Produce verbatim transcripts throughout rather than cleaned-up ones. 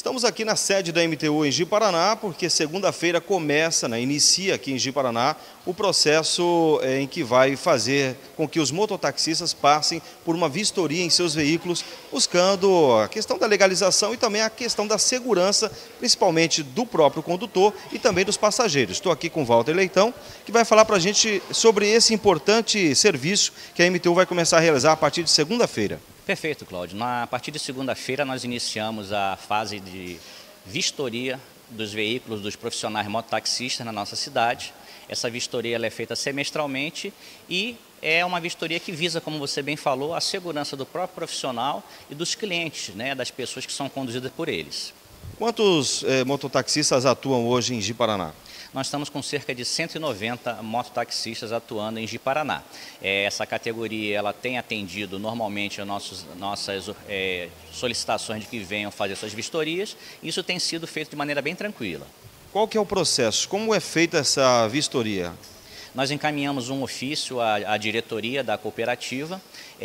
Estamos aqui na sede da M T U em Ji-Paraná, porque segunda-feira começa, né, inicia aqui em Ji-Paraná o processo é, em que vai fazer com que os mototaxistas passem por uma vistoria em seus veículos, buscando a questão da legalização e também a questão da segurança, principalmente do próprio condutor e também dos passageiros. Estou aqui com o Walter Leitão, que vai falar para a gente sobre esse importante serviço que a M T U vai começar a realizar a partir de segunda-feira. Perfeito, Cláudio. Na, a partir de segunda-feira nós iniciamos a fase de vistoria dos veículos dos profissionais mototaxistas na nossa cidade. Essa vistoria ela é feita semestralmente e é uma vistoria que visa, como você bem falou, a segurança do próprio profissional e dos clientes, né, das pessoas que são conduzidas por eles. Quantos eh, mototaxistas atuam hoje em Ji-Paraná? Nós estamos com cerca de cento e noventa mototaxistas atuando em Ji-Paraná. É, essa categoria ela tem atendido normalmente as nossos, nossas é, solicitações de que venham fazer suas vistorias. Isso tem sido feito de maneira bem tranquila. Qual que é o processo? Como é feita essa vistoria? Nós encaminhamos um ofício à, à diretoria da cooperativa,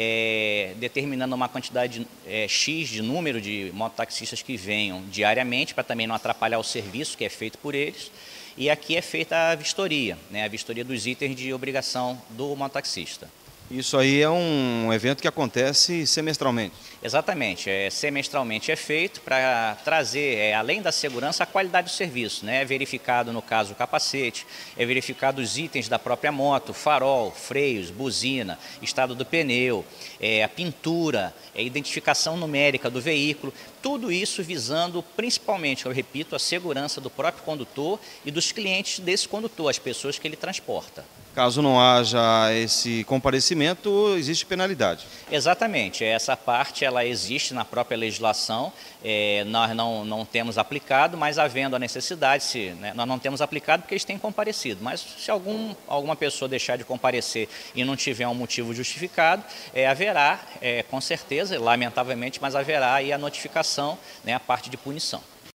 é, determinando uma quantidade é, X de número de mototaxistas que venham diariamente, para também não atrapalhar o serviço que é feito por eles. E aqui é feita a vistoria, né, a vistoria dos itens de obrigação do mototaxista. Isso aí é um evento que acontece semestralmente? Exatamente, é, semestralmente é feito para trazer, é, além da segurança, a qualidade do serviço. Né? É verificado, no caso, o capacete, é verificado os itens da própria moto, farol, freios, buzina, estado do pneu, é, a pintura, a identificação numérica do veículo, tudo isso visando principalmente, eu repito, a segurança do próprio condutor e dos clientes desse condutor, as pessoas que ele transporta. Caso não haja esse comparecimento, existe penalidade. Exatamente, essa parte ela existe na própria legislação, é, nós não, não temos aplicado, mas havendo a necessidade, se, né, nós não temos aplicado porque eles têm comparecido, mas se algum, alguma pessoa deixar de comparecer e não tiver um motivo justificado, é, haverá, é, com certeza, lamentavelmente, mas haverá aí a notificação, né, a parte de punição.